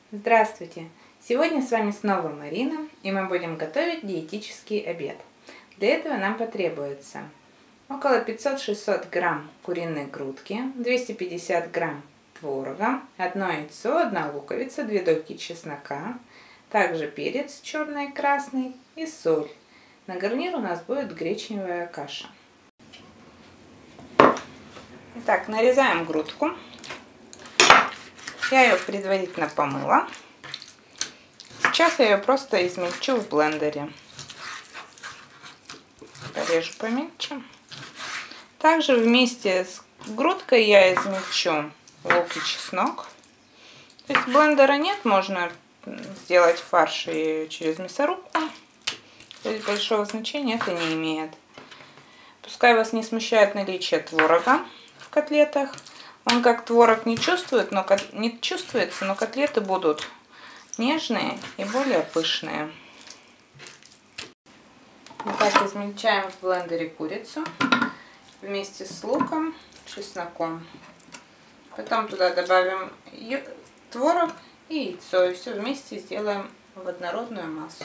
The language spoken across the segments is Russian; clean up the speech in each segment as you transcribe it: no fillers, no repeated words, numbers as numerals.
Здравствуйте! Сегодня с вами снова Марина, и мы будем готовить диетический обед. Для этого нам потребуется около 500-600 грамм куриной грудки, 250 грамм творога, 1 яйцо, 1 луковица, 2 дольки чеснока, также перец черный и красный и соль. На гарнир у нас будет гречневая каша. Итак, нарезаем грудку. Я ее предварительно помыла. Сейчас я ее просто измельчу в блендере. Порежу помельче. Также вместе с грудкой я измельчу лук и чеснок. То есть блендера нет, можно сделать фарш и через мясорубку. То есть большого значения это не имеет. Пускай вас не смущает наличие творога в котлетах. Он как творог не чувствуется, но котлеты будут нежные и более пышные. Итак, измельчаем в блендере курицу вместе с луком, чесноком. Потом туда добавим творог и яйцо. И все вместе сделаем в однородную массу.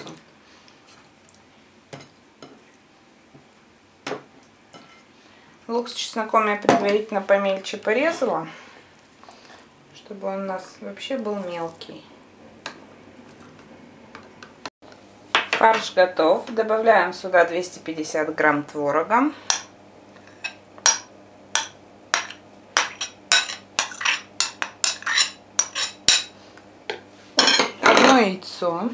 Лук с чесноком я предварительно помельче порезала, чтобы он у нас вообще был мелкий. Фарш готов. Добавляем сюда 250 грамм творога. Одно яйцо.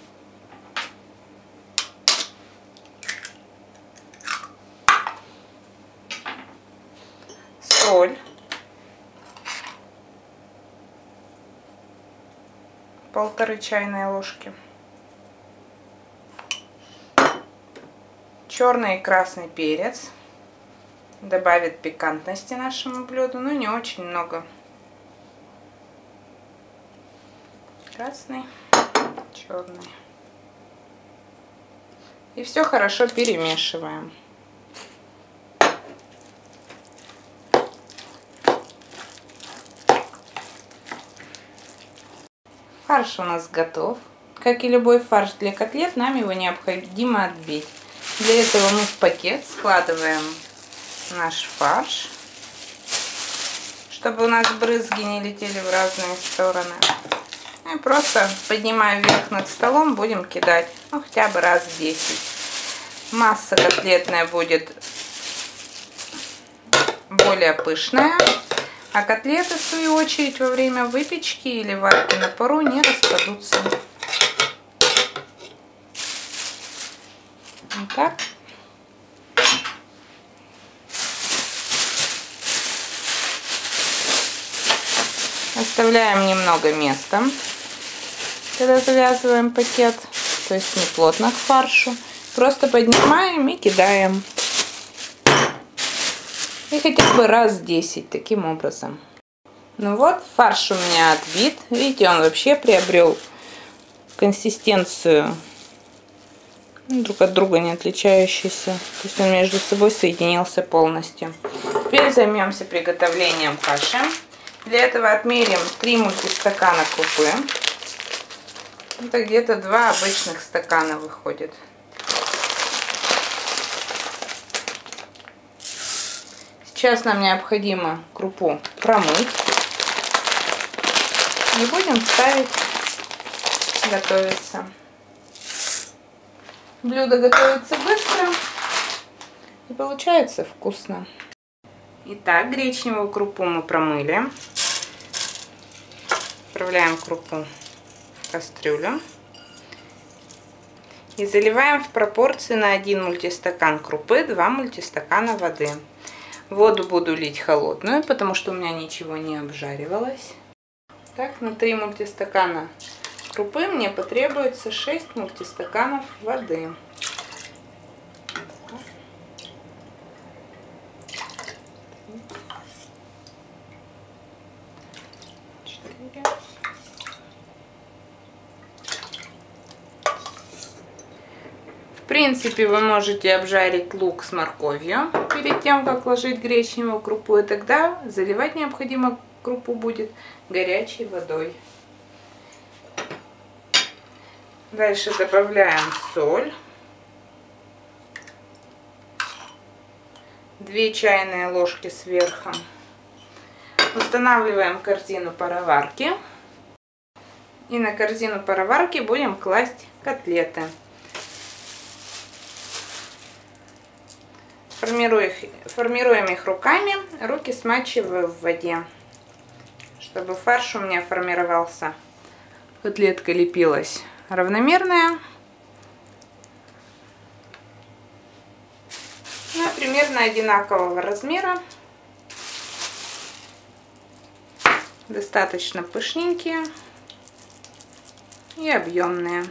Соль, 1,5 чайной ложки, черный и красный перец, добавит пикантности нашему блюду, но не очень много. Красный, черный. И все хорошо перемешиваем. Фарш у нас готов. Как и любой фарш для котлет, нам его необходимо отбить. Для этого мы в пакет складываем наш фарш, чтобы у нас брызги не летели в разные стороны. И просто поднимая вверх над столом, будем кидать, ну, хотя бы раз 10. Масса котлетная будет более пышная. А котлеты, в свою очередь, во время выпечки или варки на пару не распадутся. Вот так. Оставляем немного места, когда завязываем пакет, то есть не плотно к фаршу. Просто поднимаем и кидаем. И хотя бы раз 10 таким образом. Ну вот, фарш у меня отбит. Видите, он вообще приобрел консистенцию друг от друга не отличающийся. То есть он между собой соединился полностью. Теперь займемся приготовлением каши. Для этого отмерим 3 мультистакана крупы. Это где-то 2 обычных стакана выходит. Сейчас нам необходимо крупу промыть. И будем ставить готовиться. Блюдо готовится быстро и получается вкусно. Итак, гречневую крупу мы промыли. Отправляем крупу в кастрюлю. И заливаем в пропорции на 1 мультистакан крупы 2 мультистакана воды. Воду буду лить холодную, потому что у меня ничего не обжаривалось. Так, на 3 мультистакана крупы мне потребуется 6 мультистаканов воды. В принципе, вы можете обжарить лук с морковью перед тем, как ложить гречневую крупу, и тогда заливать необходимо крупу будет горячей водой. Дальше добавляем соль. 2 чайные ложки сверху. Устанавливаем корзину пароварки. И на корзину пароварки будем класть котлеты. Формируем их руками. Руки смачиваю в воде, чтобы фарш у меня формировался. Котлетка лепилась равномерная. Ну, примерно одинакового размера. Достаточно пышненькие и объемные.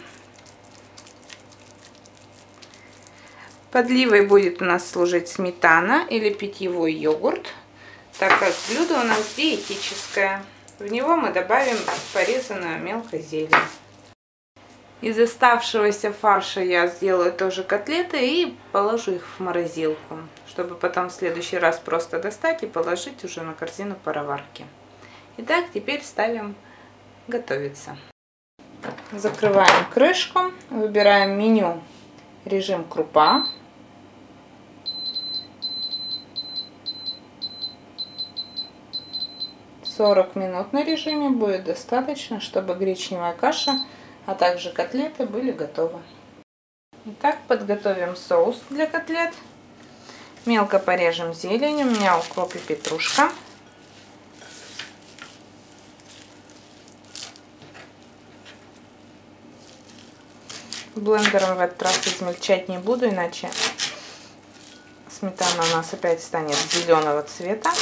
Подливой будет у нас служить сметана или питьевой йогурт, так как блюдо у нас диетическое. В него мы добавим порезанную мелко зелень. Из оставшегося фарша я сделаю тоже котлеты и положу их в морозилку, чтобы потом в следующий раз просто достать и положить уже на корзину пароварки. Итак, теперь ставим готовиться. Закрываем крышку, выбираем меню, режим крупа. «40 минут на режиме будет достаточно, чтобы гречневая каша, а также котлеты были готовы. Итак, подготовим соус для котлет. Мелко порежем зелень. У меня укроп и петрушка. Блендером в этот раз измельчать не буду, иначе сметана у нас опять станет зеленого цвета.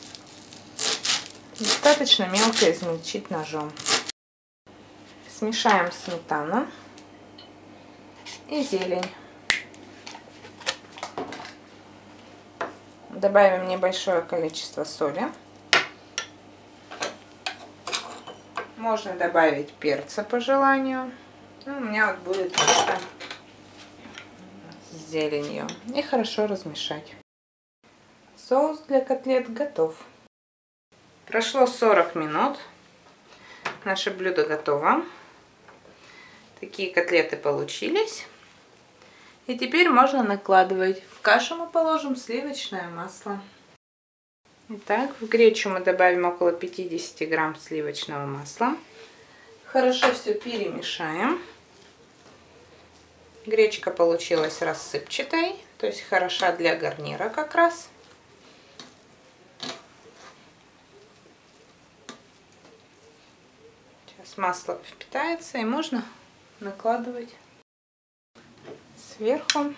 Достаточно мелко измельчить ножом. Смешаем сметану и зелень. Добавим небольшое количество соли. Можно добавить перца по желанию. Ну, у меня вот будет просто с зеленью. И хорошо размешать. Соус для котлет готов. Прошло 40 минут. Наше блюдо готово. Такие котлеты получились. И теперь можно накладывать. В кашу мы положим сливочное масло. Итак, в гречу мы добавим около 50 грамм сливочного масла. Хорошо все перемешаем. Гречка получилась рассыпчатой, то есть хороша для гарнира как раз. Сейчас масло впитается и можно накладывать сверху.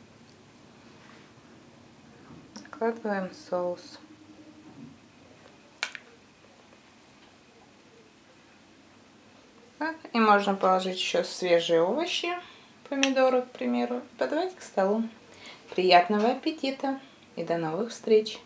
Накладываем соус. Так, и можно положить еще свежие овощи, помидоры, к примеру, и подавать к столу. Приятного аппетита и до новых встреч!